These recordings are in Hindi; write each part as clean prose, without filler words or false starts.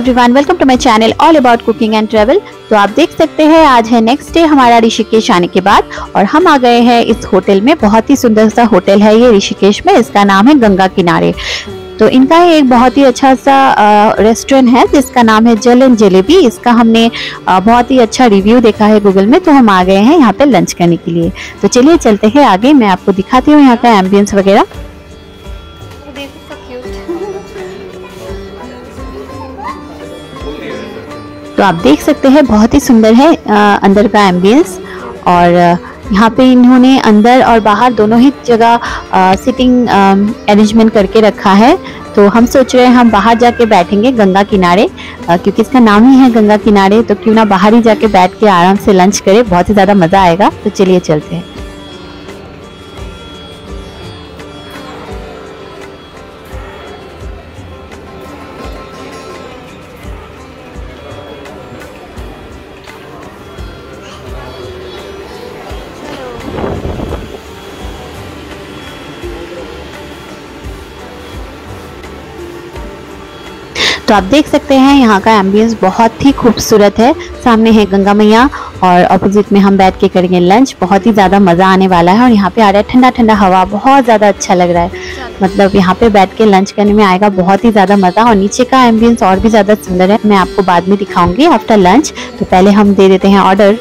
Everyone, welcome to my channel all about cooking and travel. तो आप देख सकते हैं आज है नेक्स्ट डे हमारा ऋषिकेश आने के बाद और हम आ गए हैं इस होटल में। बहुत ही सुंदर सा होटल है ये ऋषिकेश में, इसका नाम है गंगा किनारे। तो इनका एक बहुत ही अच्छा सा रेस्टोरेंट है जिसका नाम है जल एंड जलेबी। इसका हमने बहुत ही अच्छा रिव्यू देखा है गूगल में, तो हम आ गए हैं यहाँ पे लंच करने के लिए। तो चलिए चलते हैं आगे, मैं आपको दिखाती हूँ यहाँ का एम्बियंस वगैरह। तो आप देख सकते हैं बहुत ही सुंदर है अंदर का एम्बियंस। और यहाँ पे इन्होंने अंदर और बाहर दोनों ही जगह सिटिंग अरेंजमेंट करके रखा है। तो हम सोच रहे हैं हम बाहर जाके बैठेंगे गंगा किनारे, क्योंकि इसका नाम ही है गंगा किनारे, तो क्यों ना बाहर ही जाके बैठ के आराम से लंच करें, बहुत ही ज़्यादा मज़ा आएगा। तो चलिए चलते हैं। तो आप देख सकते हैं यहाँ का एम्बियंस बहुत ही खूबसूरत है। सामने है गंगा मैया और अपोजिट में हम बैठ के करेंगे लंच। बहुत ही ज़्यादा मज़ा आने वाला है और यहाँ पे आ रहा है ठंडा ठंडा हवा, बहुत ज़्यादा अच्छा लग रहा है। मतलब यहाँ पे बैठ के लंच करने में आएगा बहुत ही ज़्यादा मज़ा। और नीचे का एम्बियंस और भी ज़्यादा सुंदर है, मैं आपको बाद में दिखाऊंगी आफ्टर लंच। तो पहले हम दे देते हैं ऑर्डर।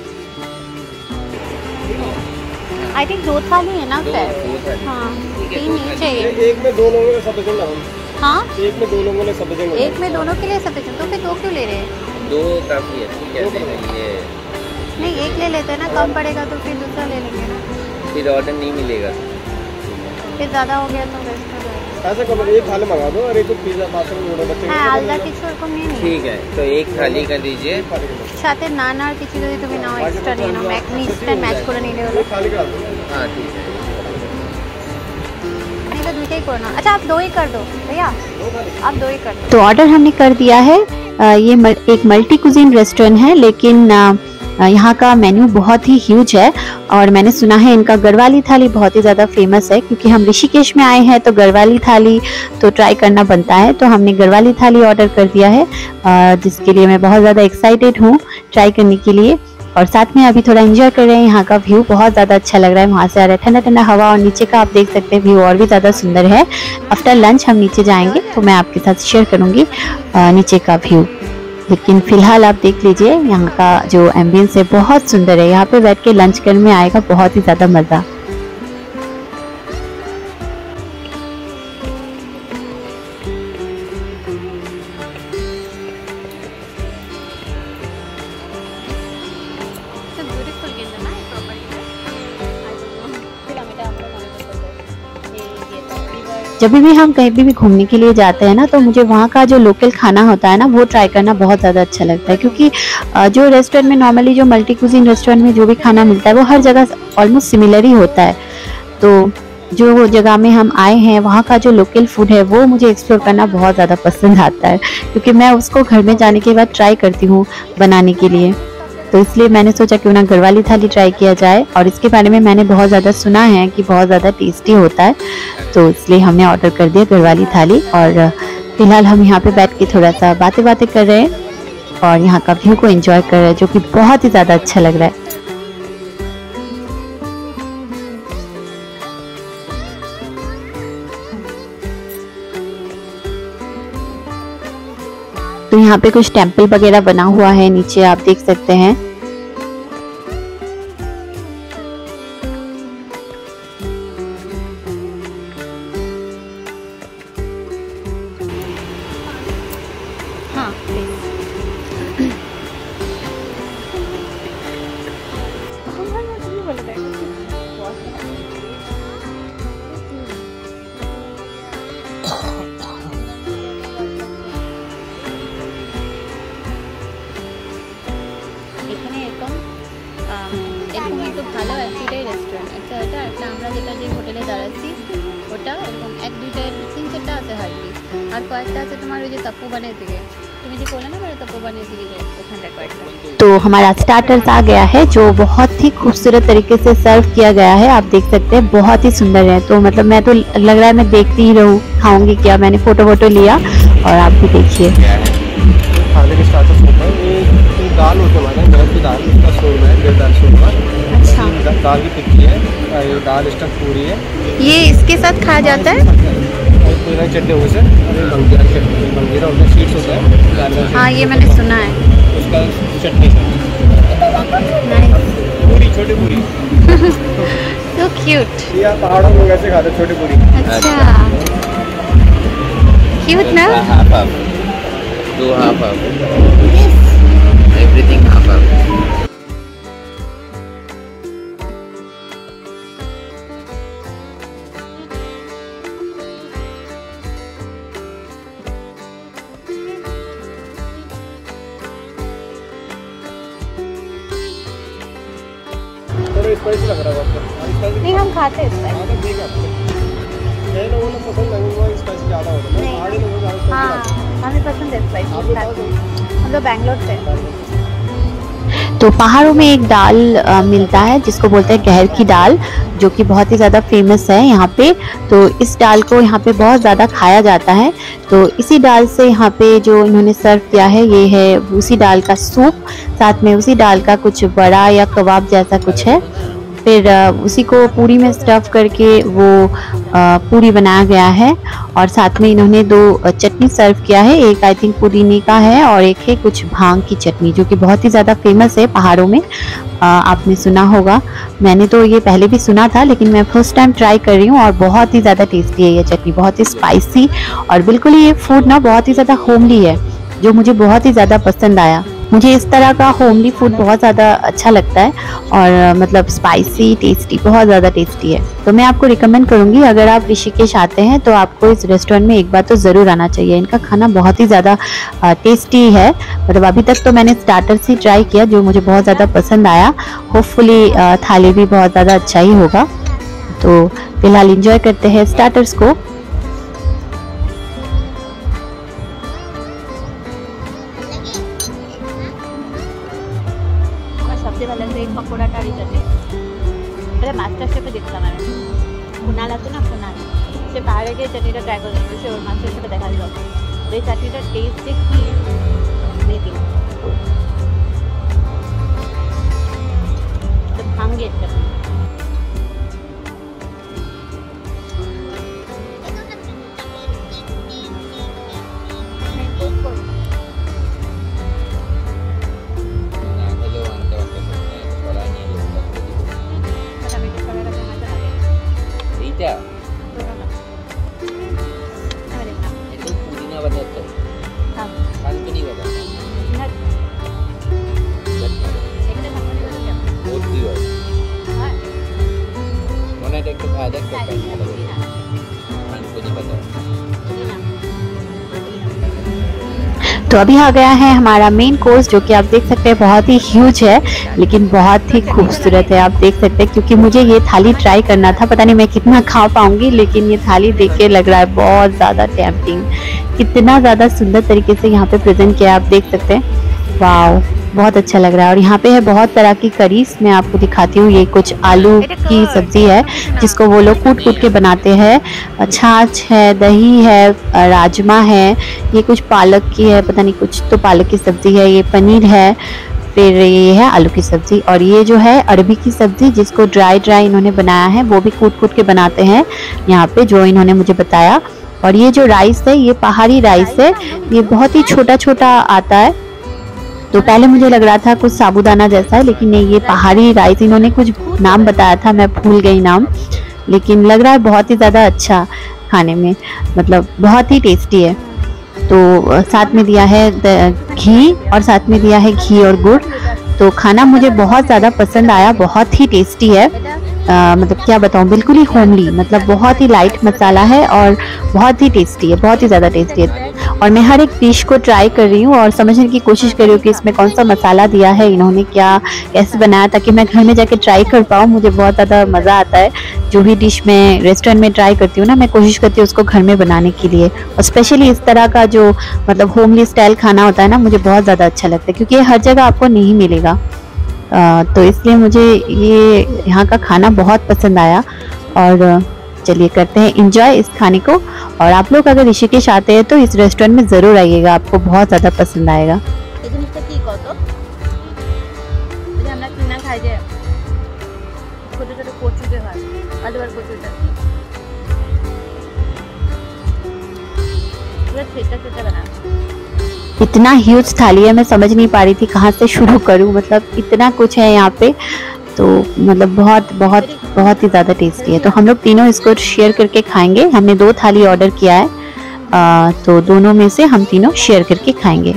आई थिंक 2 थाली है ना सर? हाँ, 3 नहीं चाहिए। एक में 2 लोगों का सफिशिएंट। हाँ, एक में 2 लोगों के लिए सफिशिएंट। एक में दोनों के लिए सफिशिएंट, तो फिर 2 क्यों ले रहे हैं? 2 काफी है, ठीक है। ये नहीं, एक ले लेते हैं ना, कम पड़ेगा तो फिर दूसरा ले लेंगे ना। फिर ऑर्डर नहीं मिलेगा, फिर ज़्यादा हो गया तो वेस्ट हो जाएगा। ऐसा करो, एक थाली मंगा दो और एक तो पिज्जा पास्ता में ऑर्डर बच्चे। হ্যাঁ, আলাদা কিছু এরকম নিয়ে নিন। ठीक है। तो एक थाली कर दीजिए, সাথে নান আর কিছু যদি তুমি নাও এক্সট্রা নিয়ে নাও, মিক্সড ম্যাচ করে নিলে হলো। थाली करा दो। हाँ ठीक है। नहीं तो दुइटाই করো না। अच्छा आप 2 ही कर दो भैया, आप 2 ही कर दो। तो ऑर्डर हमने कर दिया है। ये एक मल्टी कुजीन रेस्टोरेंट है, लेकिन यहाँ का मेन्यू बहुत ही ह्यूज है। और मैंने सुना है इनका गढ़वाली थाली बहुत ही ज़्यादा फेमस है, क्योंकि हम ऋषिकेश में आए हैं तो गढ़वाली थाली तो ट्राई करना बनता है। तो हमने गढ़वाली थाली ऑर्डर कर दिया है, जिसके लिए मैं बहुत ज़्यादा एक्साइटेड हूँ ट्राई करने के लिए। और साथ में अभी थोड़ा एंजॉय कर रहे हैं। यहाँ का व्यू बहुत ज़्यादा अच्छा लग रहा है, वहाँ से आ रहा है ठंडा ठंडा हवा और नीचे का आप देख सकते हैं व्यू और भी ज़्यादा सुंदर है। आफ्टर लंच हम नीचे जाएंगे तो मैं आपके साथ शेयर करूँगी नीचे का व्यू। लेकिन फिलहाल आप देख लीजिए यहाँ का जो एम्बियंस है बहुत सुंदर है। यहाँ पे बैठ के लंच करने में आएगा बहुत ही ज़्यादा मज़ा। जब भी हम कहीं भी घूमने के लिए जाते हैं ना, तो मुझे वहाँ का जो लोकल खाना होता है ना, वो ट्राई करना बहुत ज़्यादा अच्छा लगता है। क्योंकि जो रेस्टोरेंट में नॉर्मली जो मल्टी कुजीन रेस्टोरेंट में जो भी खाना मिलता है वो हर जगह ऑलमोस्ट सिमिलर ही होता है। तो जो जगह में हम आए हैं वहाँ का जो लोकल फूड है वो मुझे एक्सप्लोर करना बहुत ज़्यादा पसंद आता है, क्योंकि मैं उसको घर में जाने के बाद ट्राई करती हूँ बनाने के लिए। तो इसलिए मैंने सोचा क्यों ना गढ़वाली थाली ट्राई किया जाए। और इसके बारे में मैंने बहुत ज़्यादा सुना है कि बहुत ज़्यादा टेस्टी होता है, तो इसलिए हमने ऑर्डर कर दिया गढ़वाली थाली। और फिलहाल हम यहाँ पे बैठ के थोड़ा सा बातें कर रहे हैं और यहाँ का व्यू को एंजॉय कर रहे हैं, जो कि बहुत ही ज़्यादा अच्छा लग रहा है। तो यहाँ पे कुछ टेम्पल वगैरह बना हुआ है, नीचे आप देख सकते हैं। हाँ, এরকম একটু ভালো একটাই রেস্টুরেন্ট একটা এটা একটা আমরা যেটা যে হোটেলে দাঁড়াচ্ছি ওটা এরকম 1-2টা 3-4টা আছে হার্ডলি। আর কয়েকটা আছে তোমার ওই যে তপ্পু বানের দিকে, তুমি যে বললে না মেরে तप्पू बाने दिए ओखानটা कয়েকটা। तो हमारा स्टार्टर्स आ गया है जो बहुत ही खूबसूरत तरीके से सर्व किया गया है, आप देख सकते हैं बहुत ही सुंदर है। तो मतलब मैं तो लग रहा है मैं देखती ही रहूँ, खाऊंगी क्या। मैंने फोटो लिया और आप भी देखिए। दाल होती है हमारे घर की दाल, उसका शोरमा है, दाल शोरमा। अच्छा, दाल की टिक्की है, ये दाल स्टफ पूरी है। ये इसके साथ खाया जाता है? पूरा चटनी होगी सर, बंगीरा चटनी, बंगीरा होता है, स्वीट्स होता है। हाँ, ये मैंने सुना है। उसका चटनी सर, पूरी, छोटी पूरी। So cute. ये पहाड़ों में वैसे खाते हैं, छोटी पूरी। अच्छा, cute ना? हाफ हाफ, दो half half, everything half half. Spicy लग रहा है आपको? नहीं, हम खाते हैं इसमें। हाँ तो ठीक है। कई लोगों को पसंद नहीं हुआ, स्पाइसी ज़्यादा होता है, नहीं। पहाड़ी लोगों को ज़्यादा हाँ, हमें पसंद है स्पाइसी। हम लोग बैंगलोर से। तो पहाड़ों में एक दाल मिलता है जिसको बोलते हैं गहर की दाल, जो कि बहुत ही ज़्यादा फेमस है यहाँ पे। तो इस दाल को यहाँ पे बहुत ज़्यादा खाया जाता है। तो इसी दाल से यहाँ पे जो इन्होंने सर्व किया है, ये है उसी दाल का सूप, साथ में उसी दाल का कुछ बड़ा या कबाब जैसा कुछ है। फिर उसी को पूरी में स्टफ करके वो पूरी बनाया गया है, और साथ में इन्होंने दो चटनी सर्व किया है। एक आई थिंक पुदीने का है और एक है कुछ भांग की चटनी, जो कि बहुत ही ज़्यादा फेमस है पहाड़ों में। आपने सुना होगा, मैंने तो ये पहले भी सुना था, लेकिन मैं फर्स्ट टाइम ट्राई कर रही हूँ और बहुत ही ज़्यादा टेस्टी है ये चटनी, बहुत ही स्पाइसी। और बिल्कुल ये फूड ना बहुत ही ज़्यादा होमली है, जो मुझे बहुत ही ज़्यादा पसंद आया। मुझे इस तरह का होमली फूड बहुत ज़्यादा अच्छा लगता है, और मतलब स्पाइसी, टेस्टी, बहुत ज़्यादा टेस्टी है। तो मैं आपको रिकमेंड करूँगी, अगर आप ऋषिकेश आते हैं तो आपको इस रेस्टोरेंट में एक बार तो ज़रूर आना चाहिए। इनका खाना बहुत ही ज़्यादा टेस्टी है। मतलब अभी तक तो मैंने स्टार्टर्स ही ट्राई किया, जो मुझे बहुत ज़्यादा पसंद आया। होपफुली थाली भी बहुत ज़्यादा अच्छा ही होगा। तो फिलहाल इंजॉय करते हैं स्टार्टर्स को। सबसे पहले तो एक पकोड़ा टाड़ी चटनी, अरे मास्टर शेफ देखता मैंने कुणाल আছে না, কুণাল সে বাইরে গিয়ে চাটনিটা ট্রাই করে দেখবে, সে ওর মাস্টার শেফে দেখা দিল। এই চাটনিটার টেস্টে কি দেখি তো ভাঙে চাটনি। itu pudinya banyak tuh, kan itu nih banyak. Mana ada ke ada ke kan banyak. तो अभी आ गया है हमारा मेन कोर्स, जो कि आप देख सकते हैं बहुत ही ह्यूज है, लेकिन बहुत ही खूबसूरत है। आप देख सकते हैं, क्योंकि मुझे ये थाली ट्राई करना था, पता नहीं मैं कितना खा पाऊंगी, लेकिन ये थाली देख के लग रहा है बहुत ज़्यादा टेम्पटिंग। कितना ज़्यादा सुंदर तरीके से यहाँ पे प्रेजेंट किया, आप देख सकते हैं। वाओ, बहुत अच्छा लग रहा है। और यहाँ पे है बहुत तरह की करीज, मैं आपको दिखाती हूँ। ये कुछ आलू की सब्जी है जिसको वो लोग कूट कूट के बनाते हैं। छाछ है, दही है, राजमा है, ये कुछ पालक की है, पता नहीं कुछ तो पालक की सब्जी है, ये पनीर है, फिर ये है आलू की सब्जी, और ये जो है अरबी की सब्जी जिसको ड्राई इन्होंने बनाया है, वो भी कूट कूट के बनाते हैं यहाँ पे, जो इन्होंने मुझे बताया। और ये जो राइस है, ये पहाड़ी राइस है, ये बहुत ही छोटा छोटा आता है। तो पहले मुझे लग रहा था कुछ साबूदाना जैसा है, लेकिन नहीं, ये पहाड़ी राइस, इन्होंने कुछ नाम बताया था, मैं भूल गई नाम, लेकिन लग रहा है बहुत ही ज़्यादा अच्छा खाने में, मतलब बहुत ही टेस्टी है। तो साथ में दिया है घी, और साथ में दिया है घी और गुड़। तो खाना मुझे बहुत ज़्यादा पसंद आया, बहुत ही टेस्टी है। मतलब क्या बताऊँ, बिल्कुल ही होमली, मतलब बहुत ही लाइट मसाला है और बहुत ही टेस्टी है, बहुत ही ज़्यादा टेस्टी है। और मैं हर एक डिश को ट्राई कर रही हूँ और समझने की कोशिश कर रही हूँ कि इसमें कौन सा मसाला दिया है इन्होंने, क्या कैसे बनाया, ताकि मैं घर में जाके ट्राई कर पाऊँ। मुझे बहुत ज़्यादा मज़ा आता है, जो भी डिश मैं रेस्टोरेंट में ट्राई करती हूँ ना, मैं कोशिश करती हूँ उसको घर में बनाने के लिए। और स्पेशली इस तरह का जो मतलब होमली स्टाइल खाना होता है ना, मुझे बहुत ज़्यादा अच्छा लगता है, क्योंकि ये हर जगह आपको नहीं मिलेगा। तो इसलिए मुझे ये यहाँ का खाना बहुत पसंद आया। और चलिए करते हैं एंजॉय इस खाने को। और आप लोग अगर ऋषिकेश आते हैं तो इस रेस्टोरेंट में ज़रूर आइएगा, आपको बहुत ज़्यादा पसंद आएगा। इतना ह्यूज थाली है, मैं समझ नहीं पा रही थी कहाँ से शुरू करूँ, मतलब इतना कुछ है यहाँ पे, तो मतलब बहुत बहुत बहुत ही ज़्यादा टेस्टी है। तो हम लोग तीनों इसको शेयर करके खाएंगे। हमने 2 थाली ऑर्डर किया है, तो दोनों में से हम तीनों शेयर करके खाएंगे।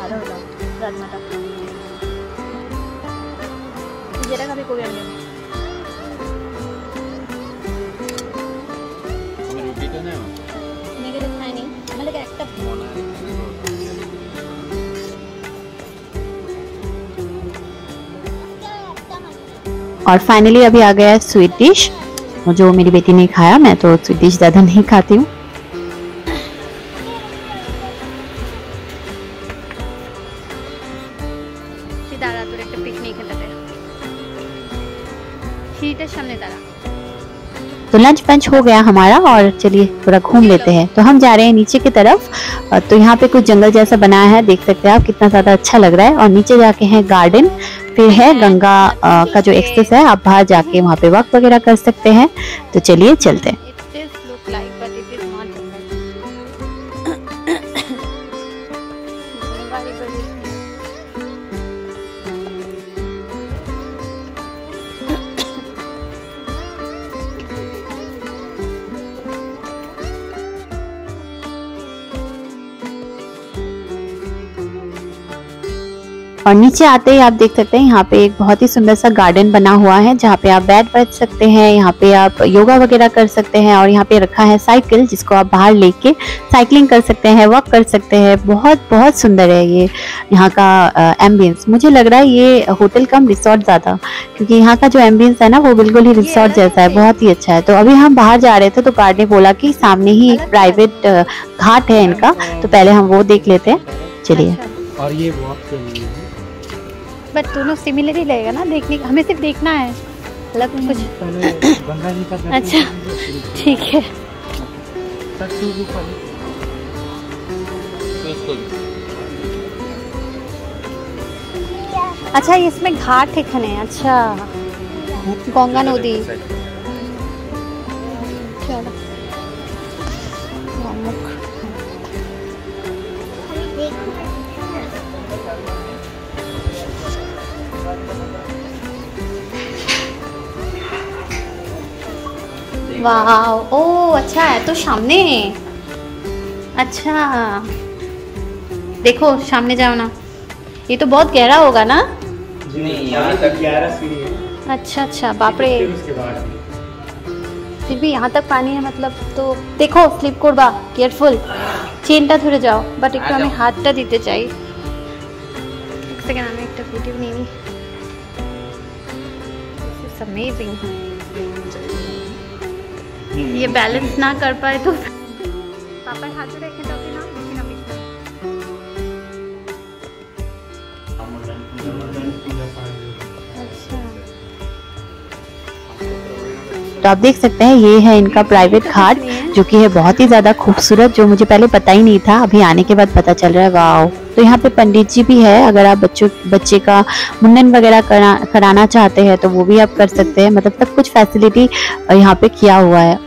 और फाइनली अभी आ गया है स्वीट डिश, जो मेरी बेटी ने खाया। मैं तो स्वीट डिश ज़्यादा नहीं खाती हूँ। तो लंच पंच हो गया हमारा और चलिए थोड़ा घूम लेते हैं। तो हम जा रहे हैं नीचे की तरफ। तो यहाँ पे कुछ जंगल जैसा बनाया है, देख सकते हैं आप, कितना ज़्यादा अच्छा लग रहा है। और नीचे जाके है गार्डन, फिर है गंगा का जो एक्सेस है, आप बाहर जाके वहाँ पे वॉक वगैरह कर सकते हैं। तो चलिए चलते हैं। और नीचे आते ही आप देख सकते हैं यहाँ पे एक बहुत ही सुंदर सा गार्डन बना हुआ है, जहाँ पे आप बैठ सकते हैं, यहाँ पे आप योगा वगैरह कर सकते हैं। और यहाँ पे रखा है साइकिल, जिसको आप बाहर लेके साइकिलिंग कर सकते हैं, वॉक कर सकते हैं। बहुत बहुत सुंदर है ये यहाँ का एम्बियंस। मुझे लग रहा है ये होटल कम रिसोर्ट ज़्यादा, क्योंकि यहाँ का जो एम्बियंस है ना वो बिल्कुल ही रिसोर्ट जैसा है, बहुत ही अच्छा है। तो अभी हम बाहर जा रहे थे तो गार्ड ने बोला कि सामने ही एक प्राइवेट घाट है इनका, तो पहले हम वो देख लेते हैं। चलिए। और ये वॉक के लिए बट दोनों सिमिलर ही लगेगा ना देखने, हमें सिर्फ देखना है, अलग कुछ। अच्छा ठीक है। अच्छा इसमें घाट है खने, अच्छा गंगा नदी। चलो वाह, ओ अच्छा है तो सामने है। अच्छा देखो सामने जाओ ना, ये तो बहुत गहरा होगा ना? नहीं यहाँ तक 11 सीढ़ी है। अच्छा अच्छा बाप रे, फिर भी यहाँ तक पानी है मतलब। तो देखो स्लिप करबा, केयरफुल, চেনটা ধরে যাও। বাট একটু আমি হাতটা দিতে চাই, এক সেকেন্ড আমি একটা ভিডিও নিয়ে নিই। This is amazing. ये बैलेंस ना कर पाए तो पापा हाथ जोड़े रखे तो ना देखिए ना। अच्छा तो आप देख सकते हैं ये है इनका प्राइवेट घाट, जो कि है बहुत ही ज़्यादा खूबसूरत, जो मुझे पहले पता ही नहीं था, अभी आने के बाद पता चल रहा है। वाओ। तो यहाँ पे पंडित जी भी है, अगर आप बच्चे का मुंडन वगैरह कराना चाहते हैं तो वो भी आप कर सकते हैं। मतलब सब कुछ फैसिलिटी यहाँ पे किया हुआ है।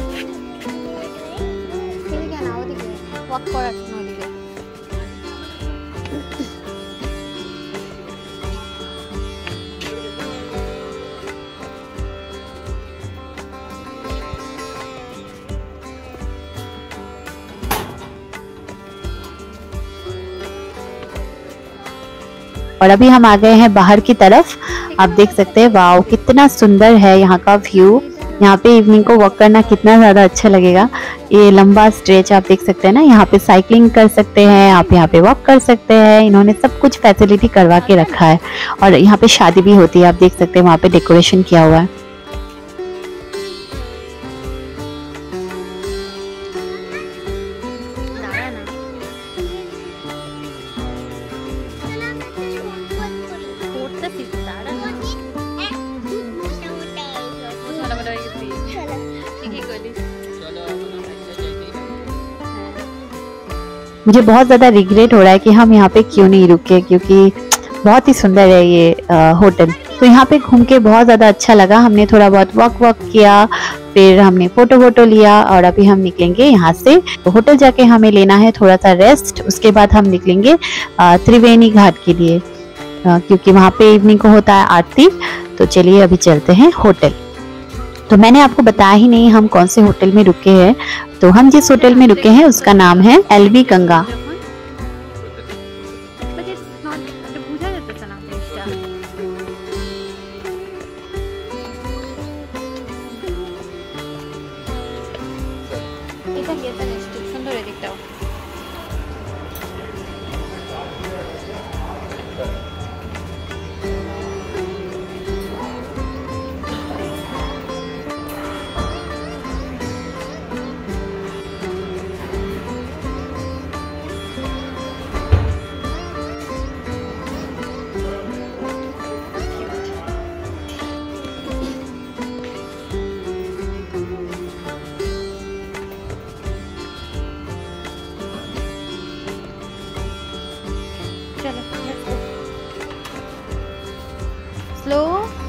और अभी हम आ गए हैं बाहर की तरफ। आप देख सकते हैं वाओ कितना सुंदर है यहाँ का व्यू। यहाँ पे इवनिंग को वॉक करना कितना ज़्यादा अच्छा लगेगा। ये लंबा स्ट्रेच आप देख सकते हैं ना, यहाँ पे साइकिलिंग कर सकते हैं, आप यहाँ पे वॉक कर सकते हैं। इन्होंने सब कुछ फैसिलिटी करवा के रखा है। और यहाँ पे शादी भी होती है, आप देख सकते हैं वहाँ पे डेकोरेशन किया हुआ है। मुझे बहुत ज़्यादा रिग्रेट हो रहा है कि हम यहाँ पे क्यों नहीं रुके, क्योंकि बहुत ही सुंदर है ये होटल। तो यहाँ पे घूम के बहुत ज़्यादा अच्छा लगा। हमने थोड़ा बहुत वॉक किया, फिर हमने फोटो लिया और अभी हम निकलेंगे यहाँ से। तो होटल जाके हमें लेना है थोड़ा सा रेस्ट, उसके बाद हम निकलेंगे त्रिवेणी घाट के लिए, क्योंकि वहाँ पे इवनिंग को होता है आरती। तो चलिए अभी चलते हैं होटल। तो मैंने आपको बताया ही नहीं हम कौन से होटल में रुके हैं। तो हम जिस होटल में रुके हैं उसका नाम है LV गंगा। সুন্দর এদিকটাও। चलो स्लो।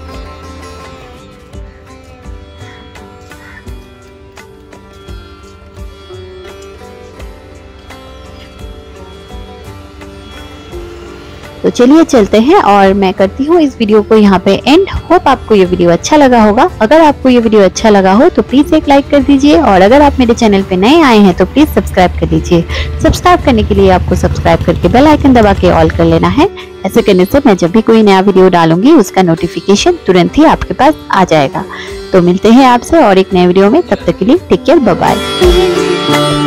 तो चलिए चलते हैं और मैं करती हूँ इस वीडियो को यहाँ पे एंड। होप आपको ये वीडियो अच्छा लगा होगा। अगर आपको ये वीडियो अच्छा लगा हो तो प्लीज एक लाइक कर दीजिए, और अगर आप मेरे चैनल पे नए आए हैं तो प्लीज सब्सक्राइब कर दीजिए। सब्सक्राइब करने के लिए आपको सब्सक्राइब करके बेल आइकन दबा के ऑल कर लेना है। ऐसे करने से मैं जब भी कोई नया वीडियो डालूंगी उसका नोटिफिकेशन तुरंत ही आपके पास आ जाएगा। तो मिलते हैं आपसे और एक नए वीडियो में, तब तक के लिए टेक केयर, बाय बाय।